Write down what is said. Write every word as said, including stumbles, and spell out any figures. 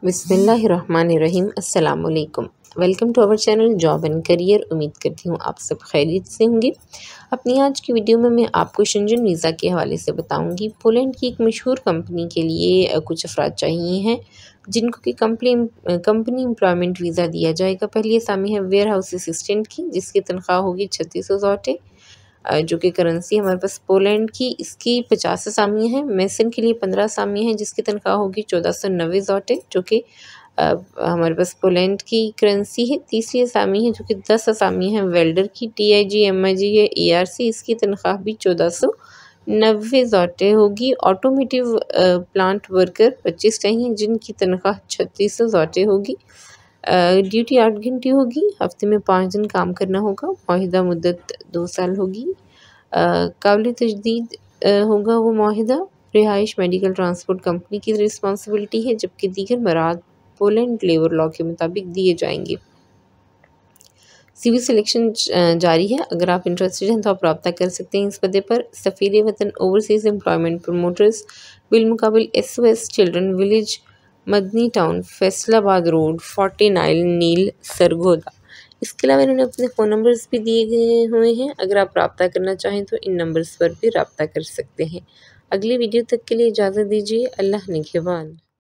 बिस्मिल्लाहिर्रहमानिर्रहीम। अस्सलाम वालेकुम। Welcome to our channel job and career. उम्मीद करती हूँ आप सब खैरियत से होंगे। अपनी आज की वीडियो में मैं आपको शेंजन वीज़ा के हवाले से बताऊंगी। पोलैंड की एक मशहूर कंपनी के लिए कुछ अफराद चाहिए हैं जिनको कि कंपनी कंपनी एम्प्लॉयमेंट वीज़ा दिया जाएगा। पहली असामी है वेयर हाउस असिस्टेंट की, जिसकी तनख्वाह होगी छत्तीस सौ ज़ॉटे, जो कि करेंसी हमारे पास पोलैंड की। इसकी पचास असामियाँ हैं। मेसन के लिए पंद्रह असामियाँ हैं जिसकी तनख्वाह होगी चौदह सौ नब्बे ज़ॉटे, जो कि हमारे पास पोलैंड की करेंसी है। तीसरी असामी है जो कि दस असामियाँ हैं वेल्डर की, टी आई जी एम आई जी है ए आर सी, इसकी तनख्वाह भी चौदह सौ नब्बे ज़ॉटे होगी। ऑटोमेटिव प्लांट वर्कर पच्चीस चाहिए जिनकी तनख्वाह छत्तीस सौ ज़ॉटे होगी। ड्यूटी आठ घंटे होगी, हफ्ते में पाँच दिन काम करना होगा। मुआहिदा मुद्दत दो साल होगी। काबिल तजदीद होगा वो मुआहिदा। रिहाइश मेडिकल ट्रांसपोर्ट कंपनी की रिस्पॉन्सिबिलिटी है, जबकि दीगर मराद पोलैंड लेबर लॉ के मुताबिक दिए जाएंगे। सीवी सिलेक्शन जारी है। अगर आप इंटरेस्टेड हैं तो आप रब्ता कर सकते हैं इस पते पर। Safeer Watan overseas employment promoters बिलमुकाबिल S O S children village, Madni town, Faisalabad road, forty nine Neel Sargodha. इसके अलावा इन्होंने अपने फ़ोन नंबर्स भी दिए गए हुए हैं। अगर आप रब्ता करना चाहें तो इन नंबर्स पर भी रब्ता कर सकते हैं। अगली वीडियो तक के लिए इजाज़त दीजिए। अल्लाह निगहबान।